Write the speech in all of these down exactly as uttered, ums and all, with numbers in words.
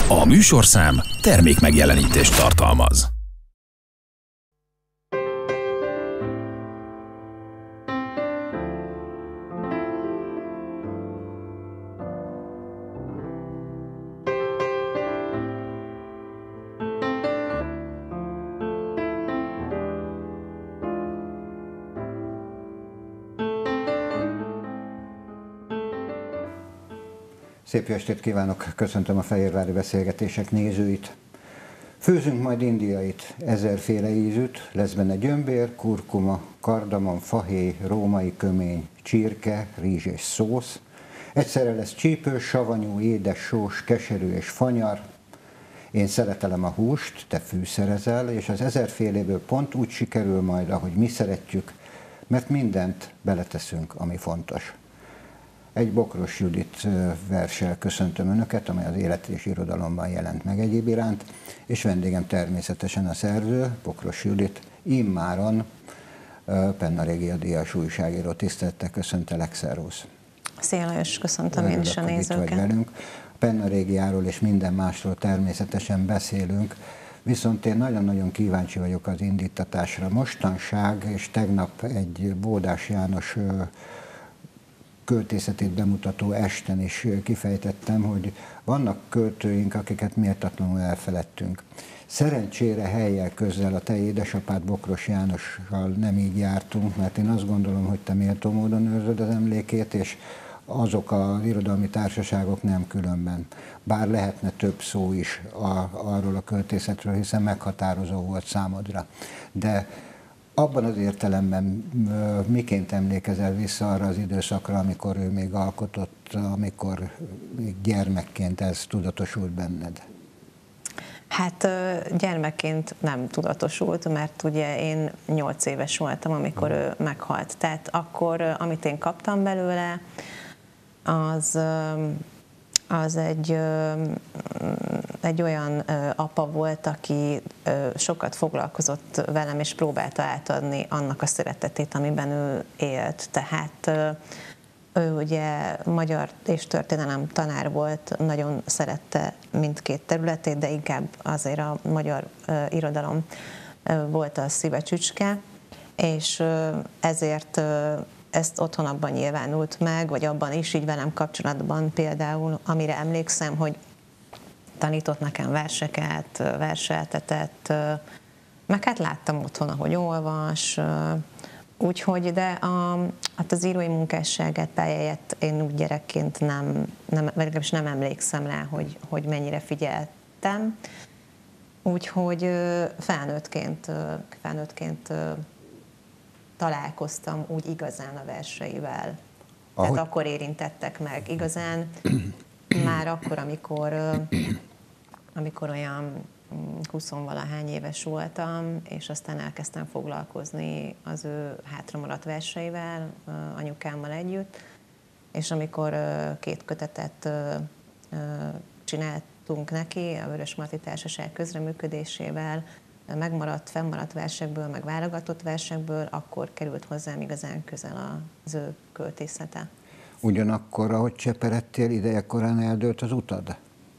A műsorszám termékmegjelenítést tartalmaz. Szép jó estét kívánok, köszöntöm a Fehérvári Beszélgetések nézőit. Főzünk majd indiait, ezerféle ízűt, lesz benne gyömbér, kurkuma, kardamom, fahéj, római kömény, csirke, rizs és szósz. Egyszerre lesz csípős, savanyú, édes, sós, keserű és fanyar. Én szeretelem a húst, te fűszerezel, és az ezerféléből pont úgy sikerül majd, ahogy mi szeretjük, mert mindent beleteszünk, ami fontos. Egy Bokros Judit verssel köszöntöm Önöket, amely az Élet és Irodalomban jelent meg egyéb iránt, és vendégem természetesen a szerző, Bokros Judit, immáron Penna Régia díjas újságíró. Tisztelettel köszöntelek, szervusz! Szia Lajos, köszöntöm én is a nézőket. Vagy velünk. A Penna Régiáról és minden másról természetesen beszélünk, viszont én nagyon-nagyon kíváncsi vagyok az indítatásra. Mostanság, és tegnap egy Bódás János költészetét bemutató esten is kifejtettem, hogy vannak költőink, akiket méltatlanul elfeledtünk. Szerencsére helyjel közel a te édesapád Bokros Jánossal nem így jártunk, mert én azt gondolom, hogy te méltó módon őrzöd az emlékét, és azok az irodalmi társaságok nem különben. Bár lehetne több szó is a, arról a költészetről, hiszen meghatározó volt számodra. De abban az értelemben miként emlékezel vissza arra az időszakra, amikor ő még alkotott, amikor még gyermekként ez tudatosult benned? Hát gyermekként nem tudatosult, mert ugye én nyolc éves voltam, amikor ő meghalt. Tehát akkor, amit én kaptam belőle, az, az egy, egy olyan apa volt, aki sokat foglalkozott velem, és próbálta átadni annak a szeretetét, amiben ő élt. Tehát ő ugye magyar és történelem tanár volt, nagyon szerette mindkét területét, de inkább azért a magyar irodalom volt a szíve csücske, és ezért ezt otthon abban nyilvánult meg, vagy abban is így velem kapcsolatban például, amire emlékszem, hogy tanított nekem verseket, verseltetett, meg hát láttam otthon, ahogy olvas, úgyhogy, de a, hát az írói munkásságát, pályáját én úgy gyerekként nem, nem, legalábbis nem emlékszem rá, hogy, hogy mennyire figyeltem. Úgyhogy felnőttként, felnőttként találkoztam úgy igazán a verseivel. Ahogy? Tehát akkor érintettek meg igazán, már akkor, amikor, amikor olyan huszonvalahány éves voltam, és aztán elkezdtem foglalkozni az ő hátramaradt verseivel, anyukámmal együtt, és amikor két kötetet csináltunk neki, a Vörösmarty Társaság közreműködésével, megmaradt, fennmaradt versekből, meg válogatott versekből, akkor került hozzám igazán közel az ő költészete. Ugyanakkor, ahogy cseperedtél, idejekorán eldőlt az utad?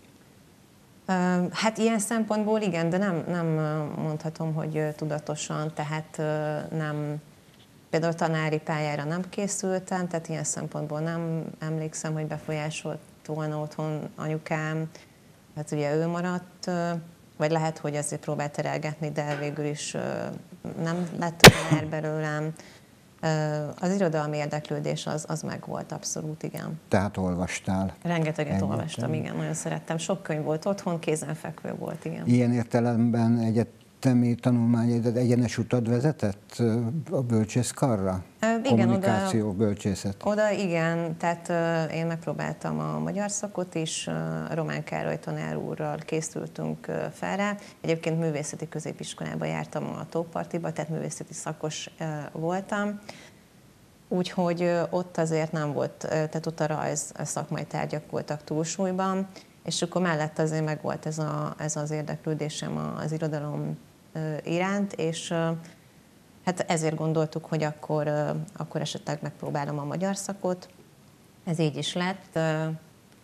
Hát ilyen szempontból igen, de nem, nem mondhatom, hogy tudatosan, tehát nem, például tanári pályára nem készültem, tehát ilyen szempontból nem emlékszem, hogy befolyásolt volna otthon anyukám, hát ugye ő maradt, vagy lehet, hogy azért próbált terelgetni, de végül is nem lett tanár belőlem. Az irodalmi érdeklődés az, az meg volt abszolút, igen. Tehát olvastál? Rengeteget Egyetlen. olvastam, igen, nagyon szerettem. Sok könyv volt otthon, kézenfekvő volt, igen. Ilyen értelemben egyetemi tanulmányaid egyenes utad vezetett a bölcsészkarra? Igen, kommunikáció, oda, bölcsészet. Oda igen, tehát uh, én megpróbáltam a magyar szakot is, uh, Román Károly tanár úrral készültünk uh, fel rá. Egyébként művészeti középiskolába jártam a Tópartiba, tehát művészeti szakos uh, voltam. Úgyhogy uh, ott azért nem volt, uh, tehát ott a rajz a szakmai tárgyak voltak túlsúlyban, és akkor mellett azért meg volt ez, a, ez az érdeklődésem az irodalom uh, iránt, és uh, hát ezért gondoltuk, hogy akkor, akkor esetleg megpróbálom a magyar szakot. Ez így is lett.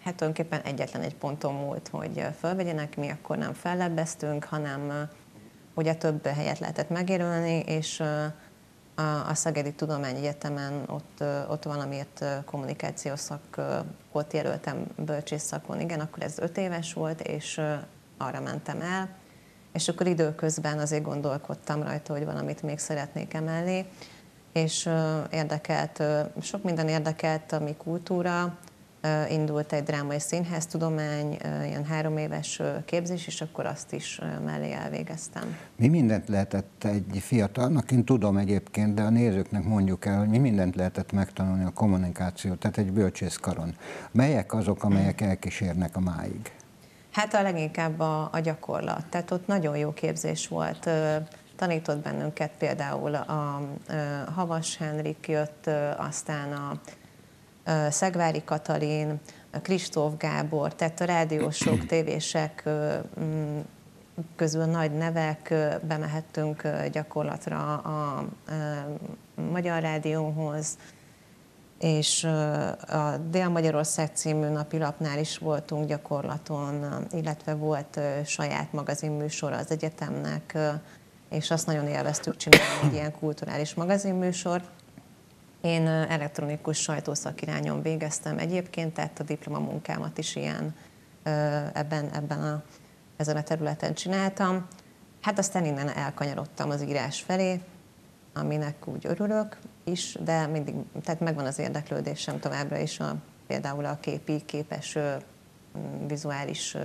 Hát tulajdonképpen egyetlen egy ponton múlt, hogy fölvegyenek, mi akkor nem fellebbeztünk, hanem ugye több helyet lehetett megjelölni, és a Szegedi Tudományegyetemen ott, ott valamiért kommunikációs szakot jelöltem bölcsészszakon, igen, akkor ez öt éves volt, és arra mentem el, és akkor időközben azért gondolkodtam rajta, hogy valamit még szeretnék emelni, és érdekelt, sok minden érdekelt, ami kultúra, indult egy drámai színháztudomány, ilyen három éves képzés, és akkor azt is mellé elvégeztem. Mi mindent lehetett egy fiatalnak, én tudom egyébként, de a nézőknek mondjuk el, hogy mi mindent lehetett megtanulni a kommunikációt, tehát egy bölcsészkaron. Melyek azok, amelyek elkísérnek a máig? Hát a leginkább a, a gyakorlat. Tehát ott nagyon jó képzés volt. Tanított bennünket például a, a Havas Henrik jött, aztán a Szegvári Katalin, Kristóf Gábor, tehát a rádiósok, tévések közül nagy nevek, bemehettünk gyakorlatra a Magyar Rádióhoz, és a Dél-Magyarország című napilapnál is voltunk gyakorlaton, illetve volt saját magazinműsor az egyetemnek, és azt nagyon élveztük csinálni, egy ilyen kulturális magazinműsor. Én elektronikus sajtószakirányon végeztem egyébként, tehát a diplomamunkámat is ilyen ebben, ebben a, ezen a területen csináltam. Hát aztán innen elkanyarodtam az írás felé, aminek úgy örülök is, de mindig, tehát megvan az érdeklődésem továbbra is a, például a képi, képes, vizuális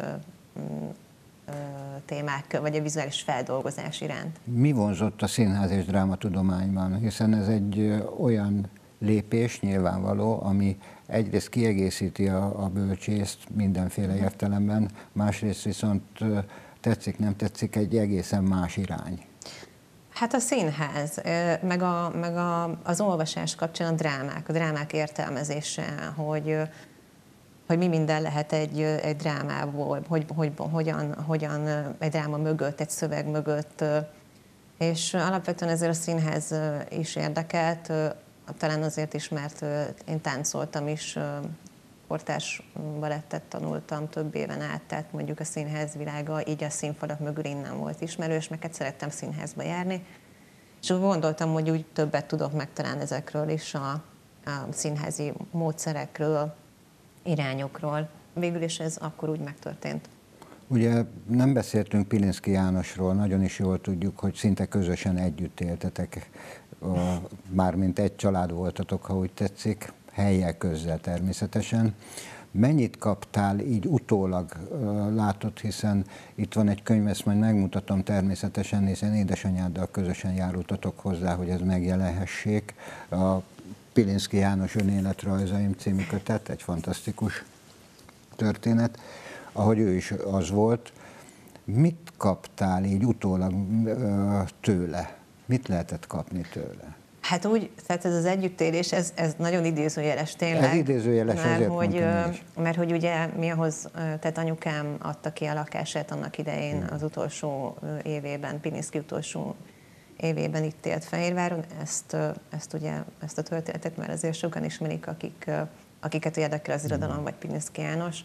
témák, vagy a vizuális feldolgozás iránt. Mi vonzott a színház és drámatudományban? Hiszen ez egy olyan lépés nyilvánvaló, ami egyrészt kiegészíti a, a bölcsészt mindenféle értelemben, másrészt viszont tetszik, nem tetszik, egy egészen más irány. Hát a színház, meg, a, meg a, az olvasás kapcsán a drámák, a drámák értelmezése, hogy hogy mi minden lehet egy, egy drámából, hogy, hogy, hogyan, hogyan egy dráma mögött, egy szöveg mögött. És alapvetően ezért a színház is érdekelt, talán azért is, mert én táncoltam is, kortárs balettet tanultam több éven át, tehát mondjuk a színház világa, így a színfalak mögül innen volt ismerős, meg hát szerettem színházba járni. És úgy gondoltam, hogy úgy többet tudok megtalálni ezekről is, a, a színházi módszerekről, irányokról. Végül is ez akkor úgy megtörtént. Ugye nem beszéltünk Pilinszky Jánosról, nagyon is jól tudjuk, hogy szinte közösen együtt éltetek, mármint egy család voltatok, ha úgy tetszik, helyjel közzel természetesen. Mennyit kaptál így utólag látott, hiszen itt van egy könyv, ezt majd megmutatom természetesen, hiszen édesanyáddal közösen járultatok hozzá, hogy ez megjelenhessék. A Pilinszky János önéletrajzaim című kötet, egy fantasztikus történet, ahogy ő is az volt. Mit kaptál így utólag tőle? Mit lehetett kapni tőle? Hát úgy, tehát ez az együttélés, ez, ez nagyon idézőjeles tényleg. Ez idézőjeles, mert azért hogy, mondtam is. Mert hogy ugye mi ahhoz, tehát anyukám adta ki a lakását annak idején az utolsó évében, Pilinszky utolsó évében itt élt Fehérváron, ezt, ezt, ugye, ezt a történetet már azért sokan ismerik, akik, akiket érdekel az irodalom, vagy Pilinszky János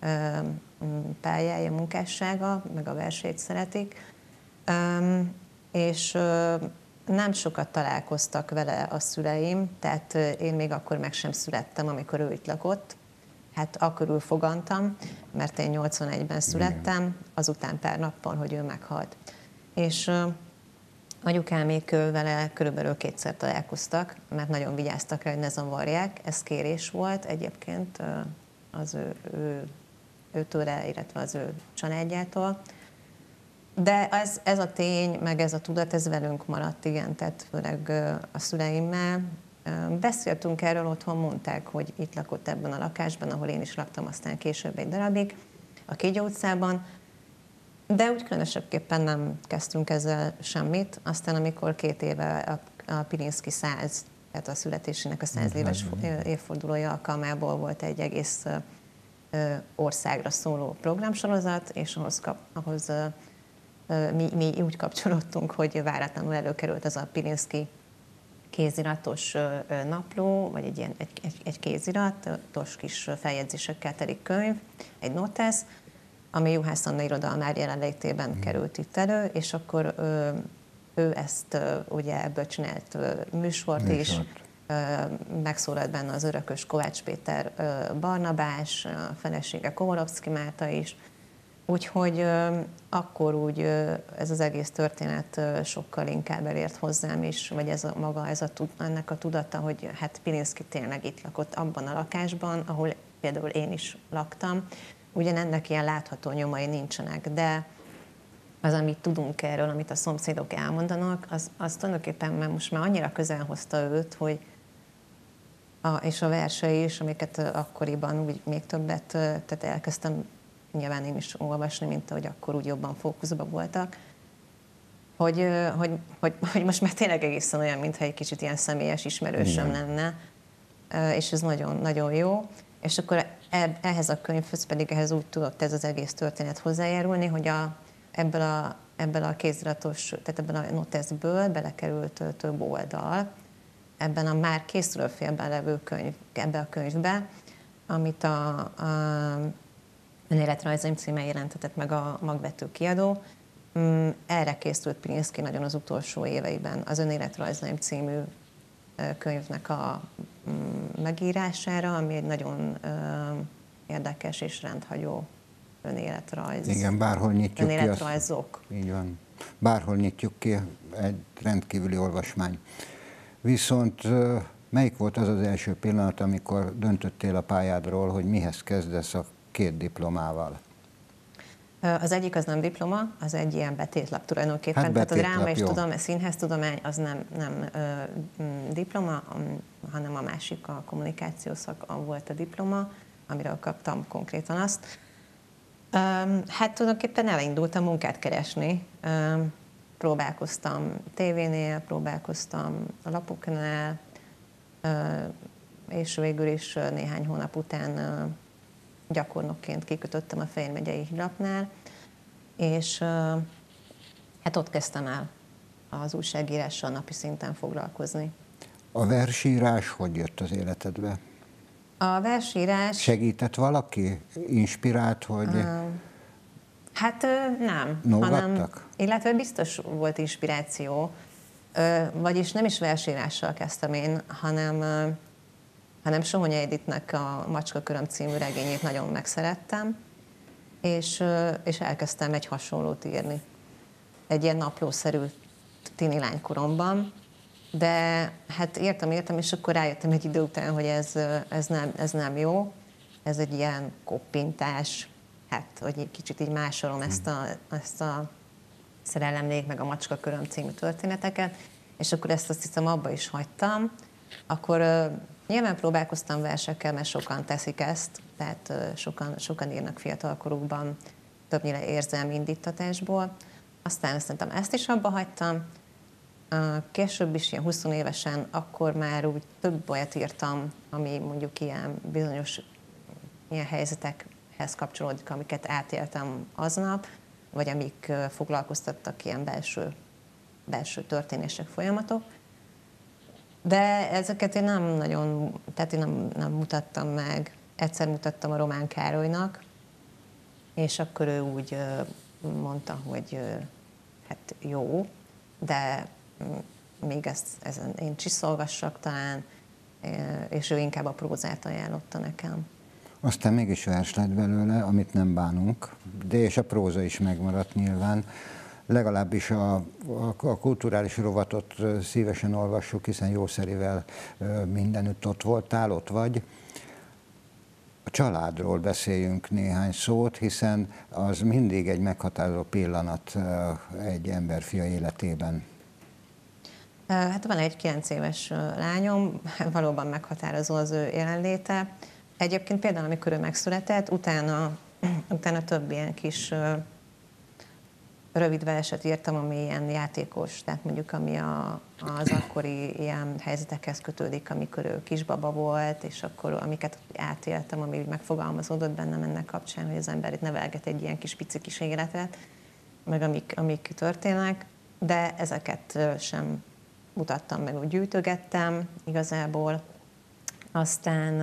pályája, munkássága, meg a versét szeretik. És nem sokat találkoztak vele a szüleim, tehát én még akkor meg sem születtem, amikor ő itt lakott. Hát akkörül fogantam, mert én nyolcvanegyben születtem, azután pár nappal, hogy ő meghalt. És anyukámék vele körülbelül kétszer találkoztak, mert nagyon vigyáztak rá, hogy ne zavarják. Ez kérés volt egyébként az ő, ő, őtőle, illetve az ő családjától. De ez, ez a tény, meg ez a tudat, ez velünk maradt, igen, tehát főleg a szüleimmel. Beszéltünk erről otthon, mondták, hogy itt lakott ebben a lakásban, ahol én is laktam aztán később egy darabig, a Kígyó utcában. De úgy különösebképpen nem kezdtünk ezzel semmit. Aztán, amikor két éve a, a Pilinszky száz, tehát a születésének a száz éves évfordulója alkalmából volt egy egész országra szóló programsorozat, és ahhoz, kap, ahhoz mi, mi úgy kapcsolódtunk, hogy váratlanul előkerült az a Pilinszky kéziratos napló, vagy egy, ilyen, egy, egy, egy kéziratos kis feljegyzésekkel teli könyv, egy notesz, ami Juhász Anna irodalmár jelenlétében mm. került itt elő, és akkor ő, ő ezt ugye ebből csinált műsort, műsort. is, megszólalt benne az örökös Kovács Péter Barnabás, a felesége Komorovszky Márta is, úgyhogy akkor úgy ez az egész történet sokkal inkább elért hozzám is, vagy ez a maga, ez a, ennek a tudata, hogy hát Pilinszky tényleg itt lakott abban a lakásban, ahol például én is laktam. Ugyan ennek ilyen látható nyomai nincsenek, de az, amit tudunk erről, amit a szomszédok elmondanak, az, az tulajdonképpen mert most már annyira közel hozta őt, hogy a, és a versei is, amiket akkoriban úgy még többet, tehát elkezdtem nyilván én is olvasni, mint ahogy akkor úgy jobban fókuszban voltak, hogy, hogy, hogy, hogy most már tényleg egészen olyan, mintha egy kicsit ilyen személyes ismerősöm lenne, és ez nagyon, nagyon jó. És akkor ehhez a könyvhöz pedig ehhez úgy tudott ez az egész történet hozzájárulni, hogy a, ebből, a, ebből a kéziratos, tehát ebben a noteszből belekerült több oldal, ebben a már készülő félben levő könyv, ebbe a könyvbe, amit a, a Önéletrajzaim címmel jelentetett meg a Magvető kiadó. Erre készült Pilinszky nagyon az utolsó éveiben, az Önéletrajzaim című könyvnek a megírására, ami egy nagyon érdekes és rendhagyó önéletrajz. Igen, bárhol nyitjuk önéletrajzok. ki. Azt, így van. Bárhol nyitjuk ki, egy rendkívüli olvasmány. Viszont melyik volt az az első pillanat, amikor döntöttél a pályádról, hogy mihez kezdesz a két diplomával? Az egyik az nem diploma, az egy ilyen betétlap tulajdonképpen. Hát Tehát a dráma és jó. tudom, a színháztudomány az nem, nem ö, diploma, hanem a másik, a kommunikáció szak volt a diploma, amiről kaptam konkrétan azt. Um, hát tulajdonképpen elindultam munkát keresni. Um, próbálkoztam tévénél, próbálkoztam a lapoknál, uh, és végül is néhány hónap után uh, gyakornokként kikötöttem a Fejér megyei hírlapnál, és uh, hát ott kezdtem el az újságírással napi szinten foglalkozni. A versírás hogy jött az életedbe? A versírás... Segített valaki? Inspirált, hogy... Uh, hát uh, nem. Nógattak? Hanem, illetve biztos volt inspiráció, uh, vagyis nem is versírással kezdtem én, hanem... Uh, hanem Sohonyi Editnek a Macskaköröm című regényét nagyon megszerettem, és, és elkezdtem egy hasonlót írni. Egy ilyen naplószerű tini lánykoromban, de hát írtam, írtam, és akkor rájöttem egy idő után, hogy ez, ez, nem, ez nem jó, ez egy ilyen koppintás, hát, hogy egy kicsit így másolom ezt a, ezt a Szerelemlék meg a Macskaköröm című történeteket, és akkor ezt azt hiszem abba is hagytam. Akkor nyilván próbálkoztam versekkel, mert sokan teszik ezt, tehát sokan, sokan írnak fiatalkorukban, többnyire érzelmi indítatásból. Aztán szerintem ezt is abba hagytam. Később is, ilyen húsz évesen, akkor már úgy több olyat írtam, ami mondjuk ilyen bizonyos ilyen helyzetekhez kapcsolódik, amiket átéltem aznap, vagy amik foglalkoztattak ilyen belső, belső történések, folyamatok. De ezeket én nem nagyon, tehát én nem, nem mutattam meg. Egyszer mutattam a Román Károlynak, és akkor ő úgy mondta, hogy hát jó, de még ezt ezen én csiszolgassak talán, és ő inkább a prózát ajánlotta nekem. Aztán mégis vers lett belőle, amit nem bánunk, de és a próza is megmaradt nyilván. Legalábbis a, a, a kulturális rovatot szívesen olvassuk, hiszen jószerivel mindenütt ott voltál, ott vagy. A családról beszéljünk néhány szót, hiszen az mindig egy meghatározó pillanat egy emberfia életében. Hát van egy kilenc éves lányom, valóban meghatározó az ő jelenléte. Egyébként például, amikor ő megszületett, utána, utána több ilyen kis rövid verset írtam, ami ilyen játékos, tehát mondjuk ami a, az akkori ilyen helyzetekhez kötődik, amikor ő kisbaba volt, és akkor amiket átéltem, ami úgy megfogalmazódott bennem ennek kapcsán, hogy az ember itt nevelget egy ilyen kis pici kis életet, meg amik, amik történnek, de ezeket sem mutattam meg, úgy gyűjtögettem igazából. Aztán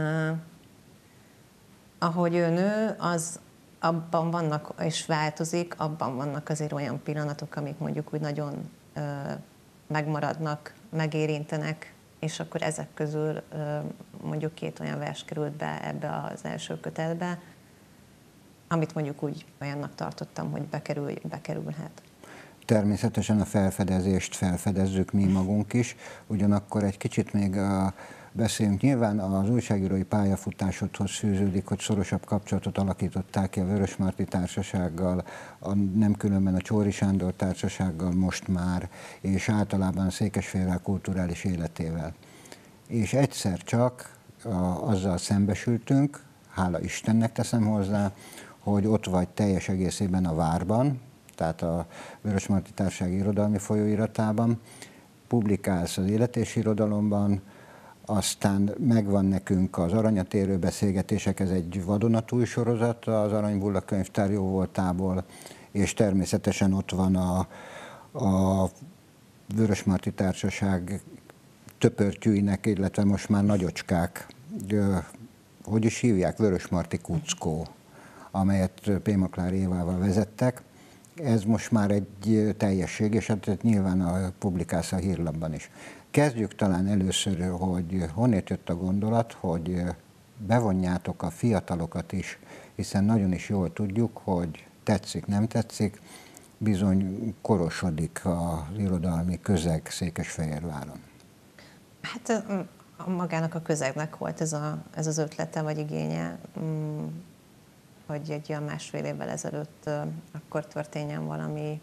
ahogy ő nő, az abban vannak, és változik, abban vannak azért olyan pillanatok, amik mondjuk úgy nagyon ö, megmaradnak, megérintenek, és akkor ezek közül ö, mondjuk két olyan vers került be ebbe az első kötetbe, amit mondjuk úgy olyannak tartottam, hogy bekerül, bekerülhet. Természetesen a felfedezést felfedezzük mi magunk is, ugyanakkor egy kicsit még a beszéljünk. Nyilván az újságírói pályafutásodhoz fűződik, hogy szorosabb kapcsolatot alakítottál ki a Vörösmarty Társasággal, a, nem különben a Csóri Sándor Társasággal most már, és általában a Székesfehérvár kulturális életével. És egyszer csak a, azzal szembesültünk, hála Istennek teszem hozzá, hogy ott vagy teljes egészében a Várban, tehát a Vörösmarty Társaság irodalmi folyóiratában, publikálsz az Élet és Irodalomban, aztán megvan nekünk az Aranyatérő beszélgetések, ez egy vadonatúj sorozat az Aranybulla könyvtár jó voltából, és természetesen ott van a, a Vörösmarty Társaság töpörtyűinek, illetve most már nagyocskák, hogy is hívják, Vörösmarty Kuckó, amelyet Pémaklári Évával vezettek. Ez most már egy teljesség, és hát nyilván a publikálsz a hírlapban is. Kezdjük talán először, hogy honnét jött a gondolat, hogy bevonjátok a fiatalokat is, hiszen nagyon is jól tudjuk, hogy tetszik, nem tetszik, bizony korosodik az irodalmi közeg Székesfehérváron. Hát magának a közegnek volt ez, a, ez az ötlete vagy igénye, hogy egy olyan másfél évvel ezelőtt akkor történjen valami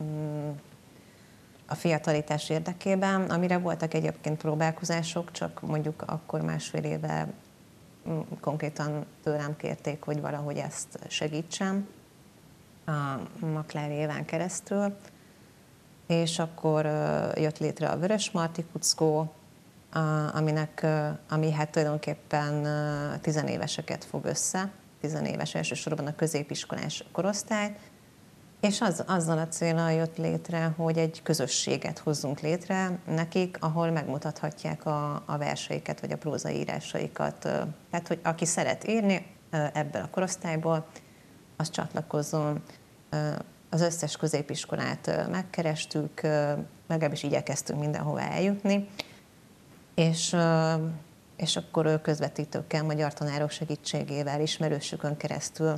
a fiatalítás érdekében, amire voltak egyébként próbálkozások, csak mondjuk akkor másfél éve konkrétan tőlem kérték, hogy valahogy ezt segítsem a Maklári Éván keresztül, és akkor jött létre a Vörösmarty Kuckó, aminek, ami hát tulajdonképpen tizenéveseket fog össze, tizenéves elsősorban a középiskolás korosztályt, és az, azzal a céllal jött létre, hogy egy közösséget hozzunk létre nekik, ahol megmutathatják a, a verseiket, vagy a prózaírásaikat. Tehát, hogy aki szeret írni ebből a korosztályból, az csatlakozzon. Az összes középiskolát megkerestük, legalábbis igyekeztünk mindenhova eljutni, és, és akkor közvetítőkkel, magyar tanárok segítségével, ismerősükön keresztül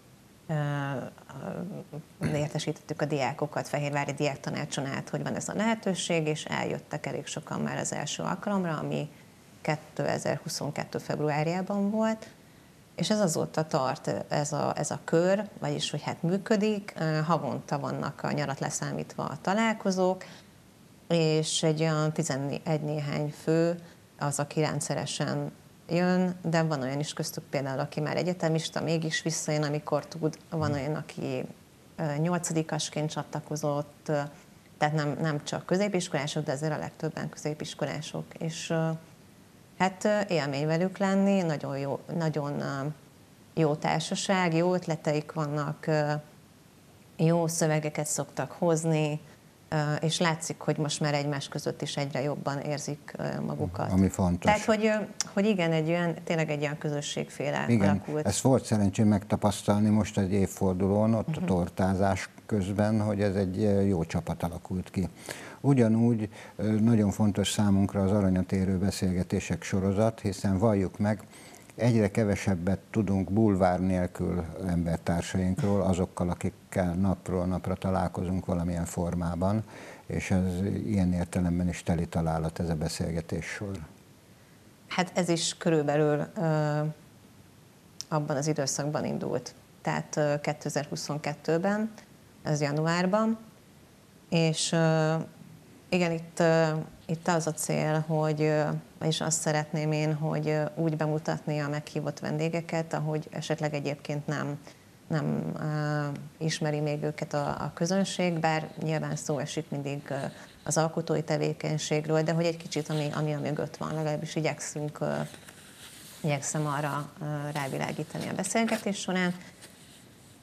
értesítettük a diákokat Fehérvári Diáktanácson át, hogy van ez a lehetőség, és eljöttek elég sokan már az első alkalomra, ami kétezer-huszonkettő februárjában volt, és ez azóta tart ez a, ez a kör, vagyis hogy hát működik, havonta vannak a nyarat leszámítva a találkozók, és egy olyan tizenegy néhány fő az, aki rendszeresen jön, de van olyan is köztük például, aki már egyetemista, mégis visszajön, amikor tud, van olyan, aki nyolcadikasként csatlakozott, tehát nem, nem csak középiskolások, de ezért a legtöbben középiskolások, és hát élmény velük lenni, nagyon jó, nagyon jó társaság, jó ötleteik vannak, jó szövegeket szoktak hozni, és látszik, hogy most már egymás között is egyre jobban érzik magukat. Ami fontos. Tehát, hogy, hogy igen, egy olyan, tényleg egy olyan közösségféle igen, alakult. ezt volt szerencsém megtapasztalni most egy évfordulón, ott uh-huh. a tortázás közben, hogy ez egy jó csapat alakult ki. Ugyanúgy nagyon fontos számunkra az Aranyatérő beszélgetések sorozat, hiszen valljuk meg, egyre kevesebbet tudunk bulvár nélkül embertársainkról, azokkal, akikkel napról napra találkozunk valamilyen formában, és ez ilyen értelemben is teli találat ez a beszélgetés sor. Hát ez is körülbelül uh, abban az időszakban indult, tehát uh, kétezer-huszonkettőben, ez januárban, és uh, igen, itt, uh, itt az a cél, hogy, uh, és azt szeretném én, hogy uh, úgy bemutatni a meghívott vendégeket, ahogy esetleg egyébként nem, nem uh, ismeri még őket a, a közönség, bár nyilván szó esik mindig uh, az alkotói tevékenységről, de hogy egy kicsit, ami, ami a mögött van, legalábbis igyekszünk, uh, igyekszem arra uh, rávilágítani a beszélgetés során.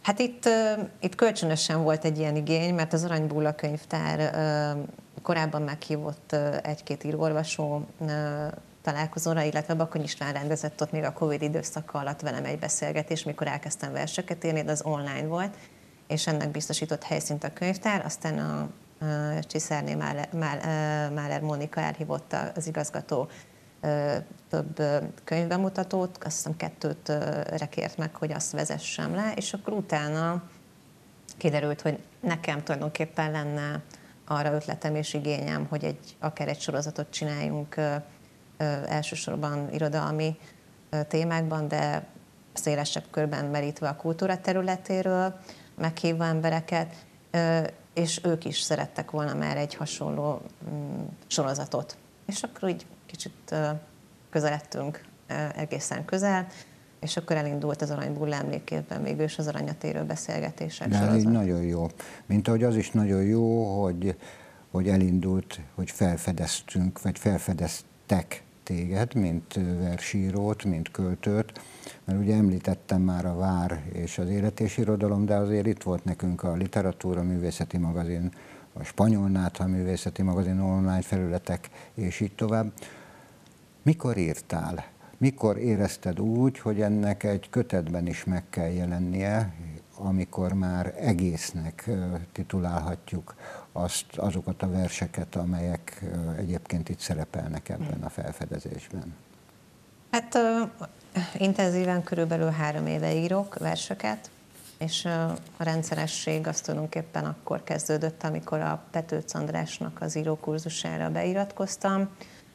Hát itt, itt kölcsönösen volt egy ilyen igény, mert az Aranybulla könyvtár korábban meghívott egy-két író-olvasó találkozóra, illetve Bakony István rendezett ott még a Covid időszaka alatt velem egy beszélgetés, mikor elkezdtem verseket írni, de az online volt, és ennek biztosított helyszínt a könyvtár. Aztán a Csiszárné Máler, Máler Mónika elhívott az igazgató több könyvbemutatót, azt hiszem kettőt kért meg, hogy azt vezessem le, és akkor utána kiderült, hogy nekem tulajdonképpen lenne arra ötletem és igényem, hogy egy, akár egy sorozatot csináljunk elsősorban irodalmi témákban, de szélesebb körben merítve a kultúra területéről, meghívva embereket, és ők is szerettek volna már egy hasonló sorozatot. És akkor így kicsit közeledtünk egészen közel, és akkor elindult az Aranybulla emlékévben végül is az Aranyatérő beszélgetések De sorozat. így nagyon jó. Mint ahogy az is nagyon jó, hogy, hogy elindult, hogy felfedeztünk, vagy felfedeztek téged, mint versírót, mint költőt, mert ugye említettem már a Vár és az Élet és Irodalom, de azért itt volt nekünk a Literatúra Művészeti Magazin, a Spanyol Nátha Művészeti Magazin online felületek, és így tovább. Mikor írtál? Mikor érezted úgy, hogy ennek egy kötetben is meg kell jelennie, amikor már egésznek titulálhatjuk azt, azokat a verseket, amelyek egyébként itt szerepelnek ebben a felfedezésben? Hát uh, intenzíven körülbelül három éve írok verseket, és uh, a rendszeresség az tulajdonképpen akkor kezdődött, amikor a Petőc Andrásnak az írókurzusára beiratkoztam.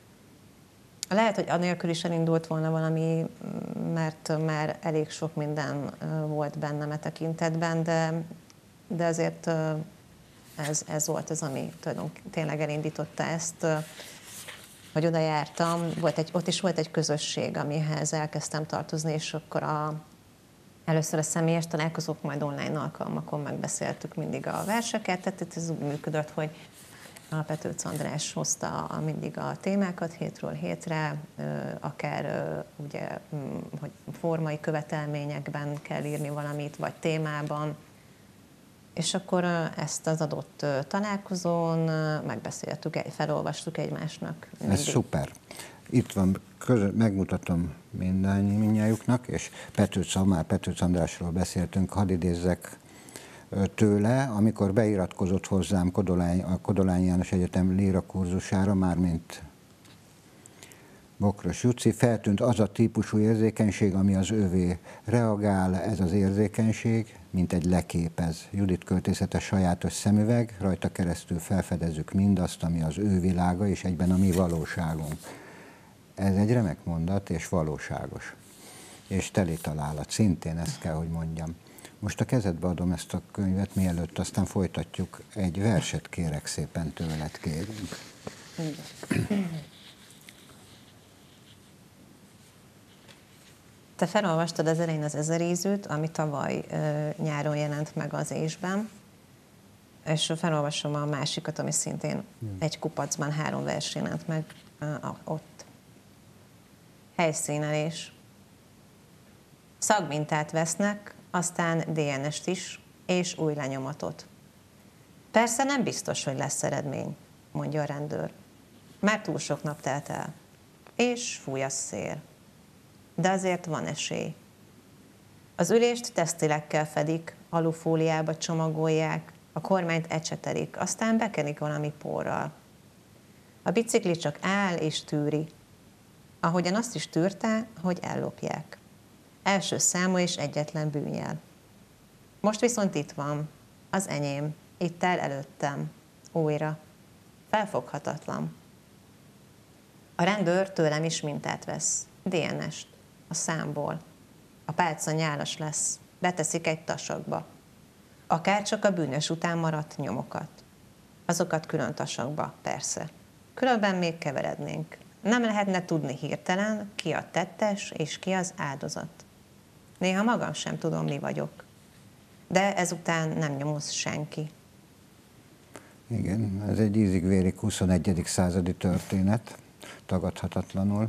Lehet, hogy anélkül is elindult volna valami, mert már elég sok minden volt bennem e tekintetben, de, de azért ez, ez volt az, ami tulajdonképpen tényleg elindította ezt, hogy oda jártam. Volt egy, ott is volt egy közösség, amihez elkezdtem tartozni, és akkor a, először a személyes találkozók, majd online alkalmakon megbeszéltük mindig a verseket, tehát itt ez úgy működött, hogy a Petőc András hozta mindig a témákat hétről hétre, akár ugye, hogy formai követelményekben kell írni valamit, vagy témában, és akkor ezt az adott találkozón megbeszéltük, felolvastuk egymásnak. Mindig. Ez szuper. Itt van, közö, megmutatom mindannyiuknak, és Petőc, már Petőc Andrásról beszéltünk, hadd idézzek tőle, amikor beiratkozott hozzám Kodolány, a Kodolány János Egyetem líra kurzusára, mármint Bokros Juci, feltűnt az a típusú érzékenység, ami az övé. Reagál ez az érzékenység, mint egy leképez. Judit költészete sajátos szemüveg, rajta keresztül felfedezzük mindazt, ami az ő világa, és egyben a mi valóságunk. Ez egy remek mondat, és valóságos. És teli találat, szintén ezt kell, hogy mondjam. Most a kezedbe adom ezt a könyvet, mielőtt aztán folytatjuk. Egy verset kérek szépen tőled, kérünk. Te felolvastad az elején az Ezerízűt, ami tavaly ö, nyáron jelent meg az Ésben, és felolvasom a másikat, ami szintén egy kupacban három vers jelent meg ö, ott. Helyszínelés. Szagmintát vesznek, aztán dé en est is, és új lenyomatot. Persze nem biztos, hogy lesz eredmény, mondja a rendőr. Már túl sok nap telt el, és fúj a szél. De azért van esély. Az ülést textilekkel fedik, alufóliába csomagolják, a kormányt ecsetelik, aztán bekenik valami porral. A bicikli csak áll és tűri, ahogyan azt is tűrte, hogy ellopják. Első számú és egyetlen bűnjel. Most viszont itt van, az enyém, itt áll előttem, újra. Felfoghatatlan. A rendőr tőlem is mintát vesz, dé en est, a számból. A pálca nyálas lesz, beteszik egy tasakba. Akár csak a bűnös után maradt nyomokat. Azokat külön tasakba, persze. Különben még keverednénk. Nem lehetne tudni hirtelen, ki a tettes és ki az áldozat. Néha magam sem tudom, mi vagyok. De ezután nem nyomoz senki. Igen, ez egy ízig-vérig huszonegyedik századi történet, tagadhatatlanul.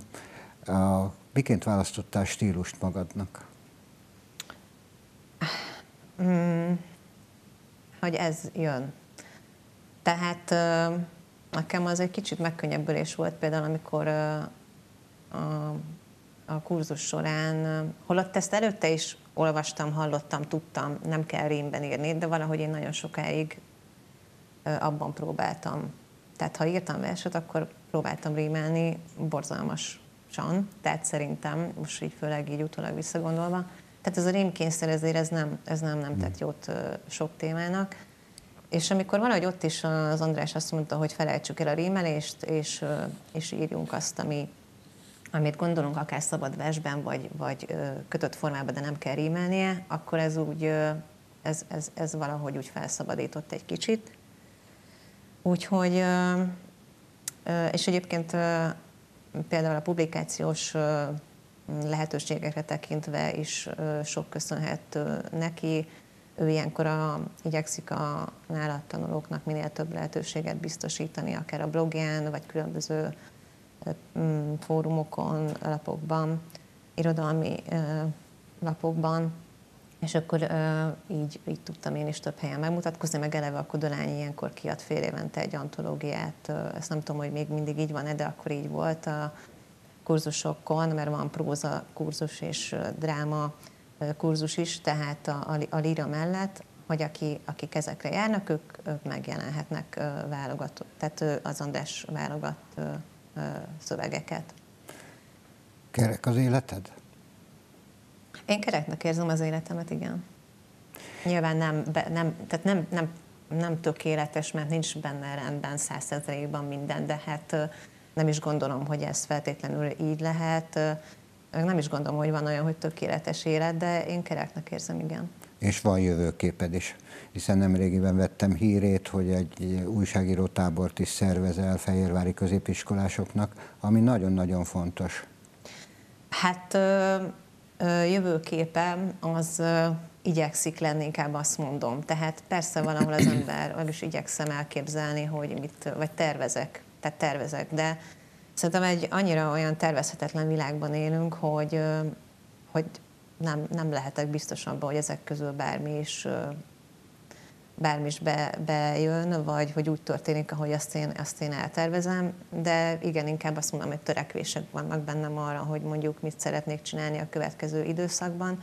Miként választottál stílust magadnak? mm, hogy ez jön. Tehát nekem az egy kicsit megkönnyebbülés volt például, amikor a, a kurzus során, holott ezt előtte is olvastam, hallottam, tudtam, nem kell rímben írni, de valahogy én nagyon sokáig abban próbáltam. Tehát ha írtam verset, akkor próbáltam rímelni borzalmasan, tehát szerintem, most így főleg így utólag visszagondolva, tehát ez a rímkényszer ezért ez nem, ez nem, nem tett jót sok témának. És amikor valahogy ott is az András azt mondta, hogy felejtsük el a rímelést, és, és írjunk azt, ami, amit gondolunk, akár szabad versben, vagy, vagy kötött formában, de nem kell rímelnie, akkor ez úgy, ez, ez, ez valahogy úgy felszabadított egy kicsit. Úgyhogy, és egyébként például a publikációs lehetőségekre tekintve is sok köszönhet neki. Ő ilyenkor a, igyekszik a nála tanulóknak minél több lehetőséget biztosítani, akár a blogján, vagy különböző fórumokon, lapokban, irodalmi lapokban, és akkor így, így tudtam én is több helyen megmutatkozni, meg eleve a Kodolány ilyenkor kiad fél évente egy antológiát, ezt nem tudom, hogy még mindig így van-e, de akkor így volt a kurzusokon, mert van próza kurzus és dráma kurzus is, tehát a, a líra mellett, hogy aki, akik ezekre járnak, ők, ők megjelenhetnek válogató, tehát az András válogat szövegeket. Kerek az életed? Én kereknek érzem az életemet, igen. Nyilván nem, nem, tehát nem, nem, nem tökéletes, mert nincs benne rendben száz százalékban minden, de hát nem is gondolom, hogy ez feltétlenül így lehet. Nem is gondolom, hogy van olyan, hogy tökéletes élet, de én kereknek érzem, igen. És van jövőképed is, hiszen nemrégiben vettem hírét, hogy egy újságíró tábort is szervezel fehérvári középiskolásoknak, ami nagyon-nagyon fontos. Hát jövőképem az igyekszik lenni, inkább azt mondom. Tehát persze valahol az ember, vagyis igyekszem elképzelni, hogy mit, vagy tervezek, tehát tervezek, de szerintem egy annyira olyan tervezhetetlen világban élünk, hogy, hogy nem, nem lehetek biztos abban, hogy ezek közül bármi is, bármi is be, bejön, vagy hogy úgy történik, ahogy azt én, azt én eltervezem, de igen, inkább azt mondom, hogy törekvések vannak bennem arra, hogy mondjuk mit szeretnék csinálni a következő időszakban,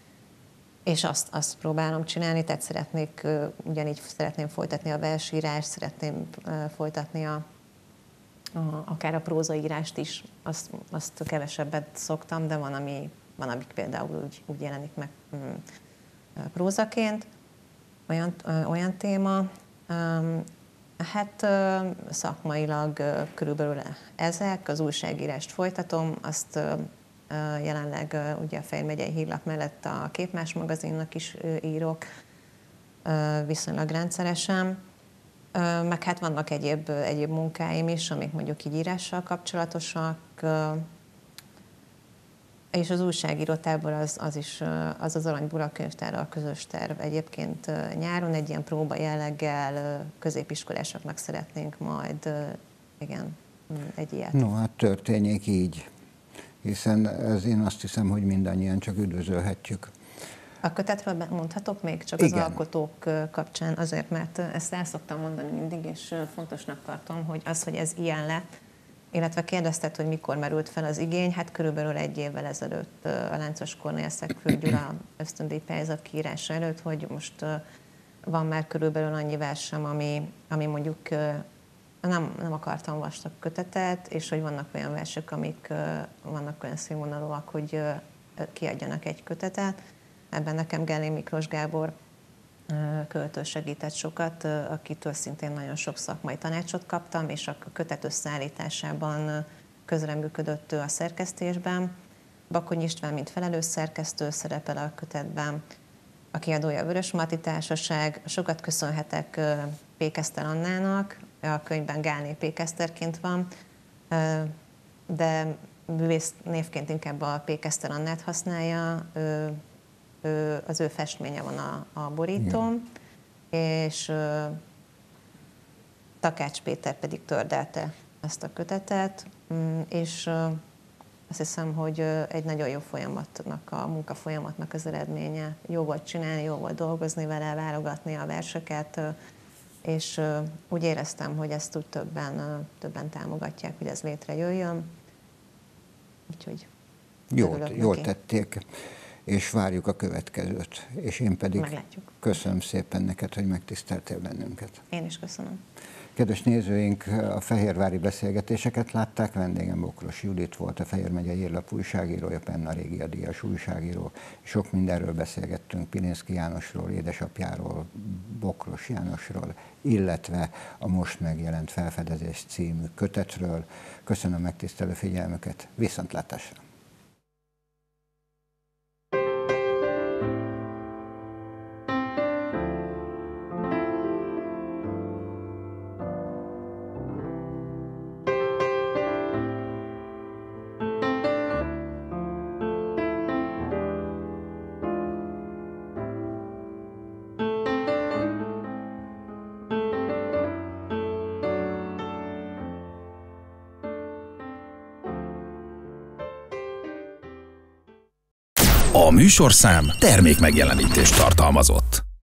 és azt, azt próbálom csinálni, tehát szeretnék, ugyanígy szeretném folytatni a versírást, szeretném folytatni a A, akár a prózaírást is, azt, azt kevesebbet szoktam, de van, ami, van amik például úgy, úgy jelenik meg mm, prózaként, olyan, ö, olyan téma. Um, hát ö, szakmailag ö, körülbelül ezek, az újságírást folytatom, azt ö, jelenleg ö, ugye a Fejér megyei hírlap mellett a Képmás magazinnak is ö, írok, ö, viszonylag rendszeresen. Meg hát vannak egyéb, egyéb munkáim is, amik mondjuk így írással kapcsolatosak, és az újságírótábor az, az is, az az Arany Bula könyvtárral közös terv. Egyébként nyáron egy ilyen próba jelleggel középiskolásoknak szeretnénk majd, igen, egy ilyet. No, hát történjék így, hiszen ez én azt hiszem, hogy mindannyian csak üdvözölhetjük. A kötetről mondhatok még csak Igen. Az alkotók kapcsán, azért, mert ezt el szoktam mondani mindig, és fontosnak tartom, hogy az, hogy ez ilyen lett, illetve kérdezted, hogy mikor merült fel az igény, hát körülbelül egy évvel ezelőtt a Láncos Kornél Szegfő Gyula ösztöndíj pályázat kiírása előtt, hogy most van már körülbelül annyi versem, ami, ami mondjuk nem, nem akartam vastag kötetet, és hogy vannak olyan versek, amik vannak olyan színvonalúak, hogy kiadjanak egy kötetet. Ebben nekem Gellén Miklós Gábor költő segített sokat, akitől szintén nagyon sok szakmai tanácsot kaptam, és a kötet összeállításában közreműködött ő a szerkesztésben. Bakony István, mint felelős szerkesztő szerepel a kötetben, a kiadója a Vörös Marti Társaság. Sokat köszönhetek Pékeszter Annának, a könyvben Gálné Pékeszterként van, de művész névként inkább a Pékeszter Annát használja, az ő festménye van a, a borítón, és uh, Takács Péter pedig tördelte ezt a kötetet, um, és uh, azt hiszem, hogy egy nagyon jó folyamatnak, a munkafolyamatnak az eredménye. Jó volt csinálni, jó volt dolgozni vele, válogatni a verseket, és úgy éreztem, hogy ezt úgy többen, többen támogatják, hogy ez létrejöjjön. Úgyhogy jól, jól tették, és várjuk a következőt. És én pedig meglátjuk. Köszönöm szépen neked, hogy megtiszteltél bennünket. Én is köszönöm. Kedves nézőink, a fehérvári beszélgetéseket látták, vendégem Bokros Judit volt, a Fejér megyei Hírlap újságírója, Penna Régia díjas újságíró. Sok mindenről beszélgettünk, Pilinszky Jánosról, édesapjáról, Bokros Jánosról, illetve a most megjelent Felfedezés című kötetről. Köszönöm megtisztelő figyelmüket, viszontlátásra! A műsorszám termék megjelenítést tartalmazott.